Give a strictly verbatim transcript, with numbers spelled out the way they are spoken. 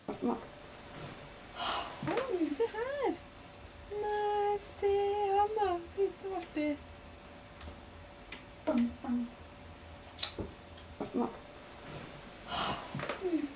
Oi, se her. Nei, se han da. Litt artig. Bang, bang. Mm.